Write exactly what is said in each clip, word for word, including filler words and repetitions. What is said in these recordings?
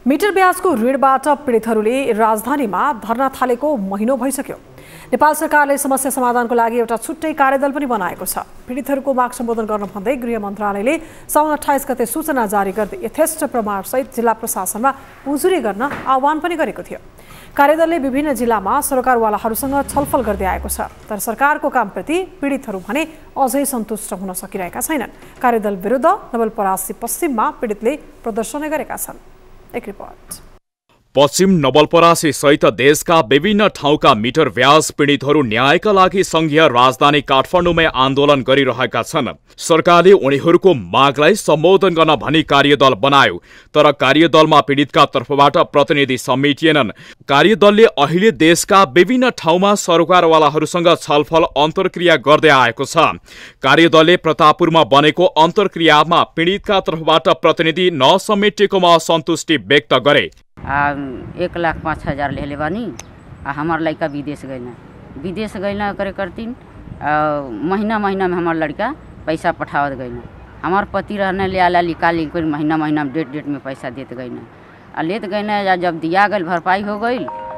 Metre ब्याजको ऋणबाट पीडितहरूले राजधानीमा धरना थालेको महिनौ भइसक्यो। नेपाल सरकारले समस्या समाधानको लागि एउटा छुट्टै कार्यदल पनि बनाएको छ। पीडितहरूको माग सम्बोधन गर्न भन्दै गृह मन्त्रालयले साउन अट्ठाइस गते सूचना जारी गर्दै यथेष्ट प्रमाणसहित जिल्ला प्रशासनमा उजुरी गर्न आह्वान पनि गरेको थियो। कार्यदलले विभिन्न जिल्लामा सरकारवालाहरूसँग छलफल गर्दै आएको छ, तर सरकारको कामप्रति पीडितहरू भने अझै सन्तुष्ट हुन सकिरहेका छैनन्। कार्यदल विरुद्ध नवलपरासी पश्चिममा पीडितले प्रदर्शन गरेका छन्। एक रिपोर्ट। पश्चिम नवलपरासी सहित देशका विभिन्न ठाउँका मिटर ब्याज पीडितहरू न्यायका लागि संघीय राजधानी काठमाडौँमै आन्दोलन गरिरहेका छन्। सरकारले उनीहरूको मागलाई सम्बोधन गर्न भनी कार्यदल बनायो, तर कार्यदलमा पीडितका तर्फबाट प्रतिनिधि समेटिएनन्। कार्यदलले अहिले देशका विभिन्न ठाउँमा सरकारवालाहरूसँग छलफल अन्तर्क्रिया गर्दै आएको छ। कार्यदलले प्रतापपुरमा बनेको अन्तर्क्रियामा पीडितका तर्फबाट प्रतिनिधि नसमेटिएकोमा असन्तुष्टि व्यक्त गरे। आ एक लाख पाँच हजार ले बानी। आ हमार लड़का विदेश गए विदेश गए करे करतीन। महीना महीना में हमार लड़का पैसा पठावत गए। हमार पति रहने ले आला निकाली कोई महीना महीना में डेट डेट में पैसा देते गए। आ लेत गए जब दिया गई भरपाई हो गई,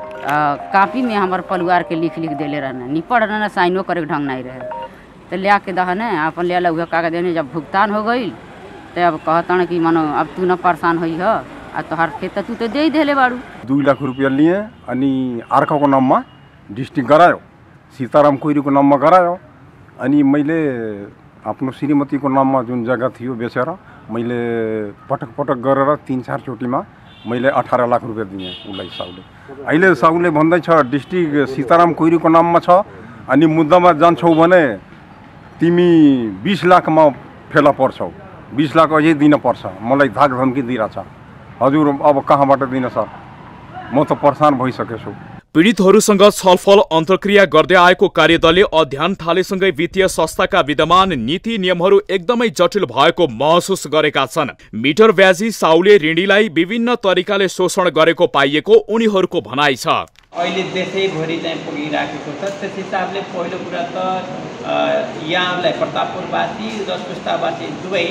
कापी में हमार परिवार के लिख लिख देले रहना, निपट रहना, साइनो करे ढंग नहीं रहे। तो ले आके दहने अपन ले आला वह कागज देने। जब भुगतान हो गई तो अब कहता कि मानो अब तू न परेशान हुई है, आ तोहार खेत तू तो दे देले बाड़ू। दुई लाख रुपया लिए अनि अर्काको नाममा डिस्ट्रिक्ट गरायो, सीताराम कोइरीको नाममा गरायो। अनि मैले आफ्नो श्रीमतीको नाममा जुन जग्गा थियो बेचेर मैले पटक पटक गरेर तीन चार चोटिमा मैले अठारह लाख रुपया दिएँ उसलाई साउले। अहिले साउले भन्दैछ डिस्ट्रिक्ट सीताराम कोइरीको नाममा छ, अनि मुद्दामा जान्छौ भने तिमी बीस लाखमा फेला पर्छौ, बीस लाख अझै दिन पर्छ। मलाई धाक धम्की दिइरहेछ। हजुर अब कहाँबाट दिन सर, म त परेशान भइसकेछु। पीडितहरूसँग छलफल अन्तर्क्रिया गर्दै आएको कार्यदलले अध्ययन थालेसँगै वित्तीय संस्थाका विद्यमान नीति नियमहरू एकदमै जटिल भएको महसुस गरेका छन्। मिटर ब्याजी साउले ऋणीलाई विभिन्न तरिकाले शोषण गरेको पाइएको उनीहरूको भनाइ छ। अहिले देशैभरि चाहिँ पुगिराखेको छ। त्यस हिसाबले पहिलो कुरा त यहाँलाई प्रतापपुरवासी र सुस्तावासी दुवै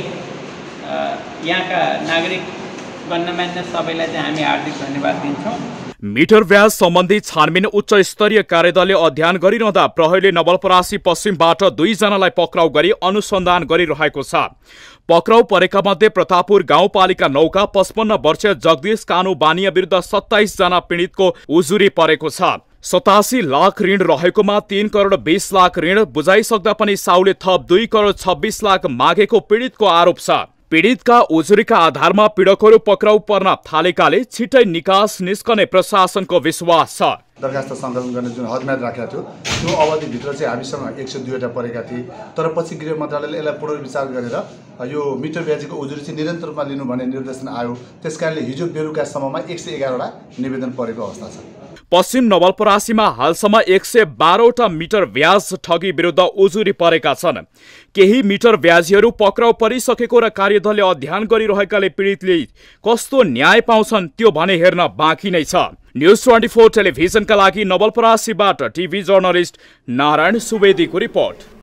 यहाँका नागरिक गण्यमान्य सबैलाई चाहिँ हामी हार्दिक धन्यवाद दिन्छौँ। मिटर ब्याज सम्बन्धी छानबिन उच्च स्तरीय कार्यदलले अध्ययन गरिरहँदा प्रहरीले नवलपरासी पश्चिमबाट दुईजनालाई पक्राउ गरी अनुसन्धान गरिरहेको छ। पक्राउ परेका मध्ये प्रतापपुर गाउँपालिका नौका पचपन्न वर्षीय जगदीश कानु बानिया विरुद्ध सत्ताइस जना पीडितको उजुरी परेको छ। सतासी लाख ऋण रहेकोमा तीन करोड़ बीस लाख ऋण बुझाइसक्दा पनि साउले थप दुई करोड़ छब्बीस लाख मागेको पीडितको आरोप छ। पीडितका उजुरीका आधारमा पीडकहरू पक्राउ पर्न थालेकाले छिटै निकास निस्कने प्रशासनको विश्वास छ। दरखास्त सङ्कलन गर्ने जुन हदम्याद राखेको थियो त्यो अवधिभित्र चाहिँ हामीसँग एक सय दुईवटा परेका थिए, तर पछि गृह मन्त्रालयले यसलाई पुनर्विचार गरेर यो मिटर ब्याजीको उजुरी चाहिँ निरन्तर रूपमा लिनु भन्ने निर्देशन आयो। त्यसकारणले हिजो बेलुकासम्ममा एक सय एघारवटा निवेदन परेको अवस्था छ। पश्चिम नवलपरासीमा हालसम्म एक सय बाह्रवटा मिटर ब्याज ठगी विरुद्ध उजुरी परेका छन्। केही मिटर ब्याजीहरू पक्राउ परिसकेको र कार्यदलले अध्ययन गरिरहेकाले पीडितले कस्तो न्याय पाउँछन् त्यो भने हेर्न बाँकी नै छ। न्युज ट्वेन्टी फोर टेलिभिजनका लागि नवलपरासीबाट टिभी जर्नलिस्ट नारायण सुवेदीको रिपोर्ट।